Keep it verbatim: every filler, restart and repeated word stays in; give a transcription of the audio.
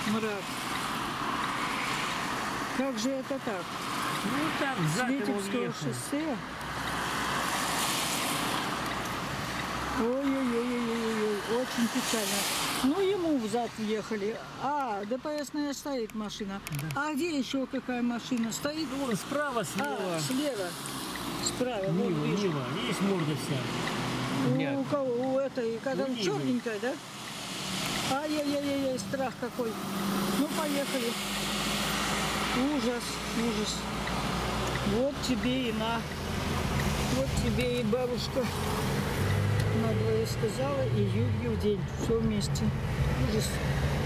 мрак. Как же это так? Ну так, С зад ему Витебского въехал. шоссе? Ой-ой-ой-ой-ой, очень печально. Ну, ему взад въехали. А, ДПСная стоит машина. Да. А где еще какая машина стоит? Вон справа, слева. А, слева. Справа, вот Нива, вижу. Нива. Есть морда вся. Бля. У, у кого? У этой, когда У Нивы. черненькая, да? Ай-яй-яй-яй, страх какой. Ну, поехали. Ужас, ужас. Вот тебе и на. Вот тебе и бабушка. Надвое сказала, и Юрьев день. Все вместе. Ужас.